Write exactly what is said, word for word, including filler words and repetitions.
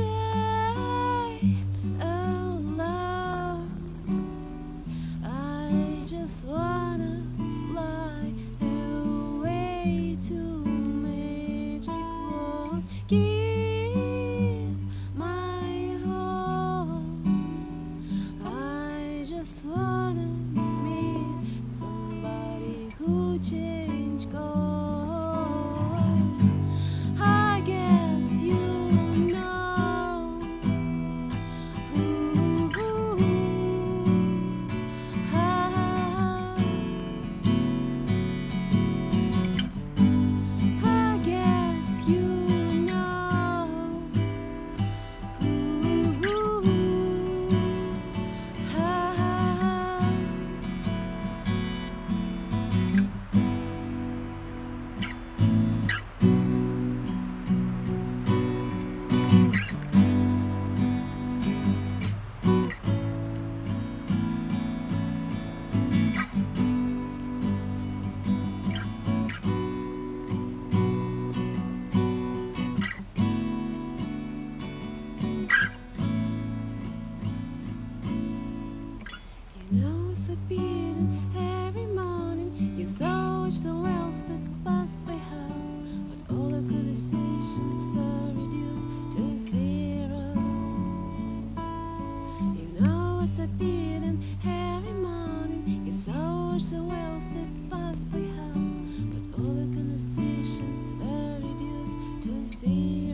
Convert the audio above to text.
say out loud, I just wanna fly away to magic world. Give my home. I just wanna meet somebody who changed course. I guess you know. Ooh, ooh, ah. I guess you know. Ooh, ooh, ah. You know it's a beating every morning. You saw the wealth that passed by house, but all the conversations were reduced to zero. You know it's a beating every morning. You saw the wealth that passed by house, but all the conversations were reduced to zero.